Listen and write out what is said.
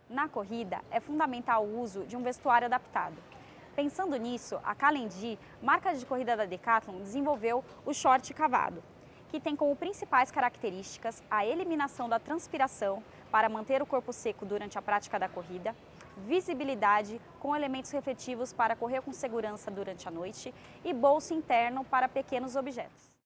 Na corrida, é fundamental o uso de um vestuário adaptado. Pensando nisso, a Calendi, marca de corrida da Decathlon, desenvolveu o short cavado, que tem como principais características a eliminação da transpiração para manter o corpo seco durante a prática da corrida, visibilidade com elementos refletivos para correr com segurança durante a noite e bolso interno para pequenos objetos.